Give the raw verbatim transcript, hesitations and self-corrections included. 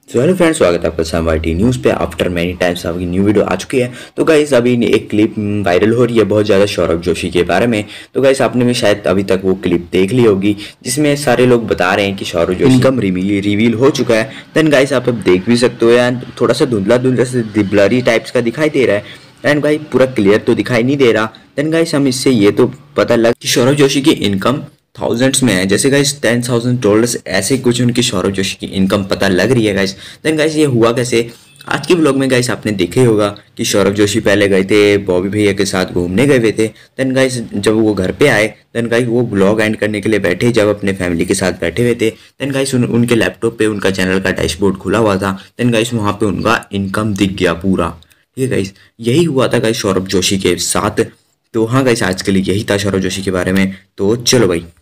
So hello friends, स्वागत है आपका समाटी न्यूज़ पे। आफ्टर मैनी टाइम्स आपकी न्यू वीडियो आ चुकी है। तो गाइस अभी एक क्लिप वायरल हो रही है बहुत ज़्यादा सौरभ जोशी के बारे में। तो गाइस आपने भी शायद अभी तक वो क्लिप देख ली होगी जिसमें सारे लोग बता रहे हैं कि Saurabh Joshi income reveal reveal हो चुका है। देन गाइस आप अब देख भी सकते हो यार, थोड़ा सा धुंधला धुंधला से ब्लरी टाइप्स का दिखाई दे रहा है एंड भाई पूरा क्लियर तो दिखाई नहीं दे रहा। देन गाइस हम इससे ये तो पता लगा कि सौरभ जोशी की इनकम थाउजेंड्स में है। जैसे गाइस टेन थाउजेंड डॉलर्स ऐसे कुछ उनकी सौरभ जोशी की इनकम पता लग रही है गाइस। देन गाइस ये हुआ कैसे, आज के ब्लॉग में गाइस आपने देखे होगा कि सौरभ जोशी पहले गए थे बॉबी भैया के साथ घूमने गए हुए थे। देन गाइस जब वो घर पे आए, देन गाइस वो ब्लॉग एंड करने के लिए बैठे, जब अपने फैमिली के साथ बैठे हुए थे, देन गाइस उन, उनके लैपटॉप पे उनका चैनल का डैशबोर्ड खुला हुआ था। देन गाइस वहाँ पे उनका इनकम दिख गया पूरा। ठीक है गाइस, यही हुआ था गाइस सौरभ जोशी के साथ। तो हाँ गाइस, आज के लिए यही था सौरभ जोशी के बारे में। तो चलो भाई।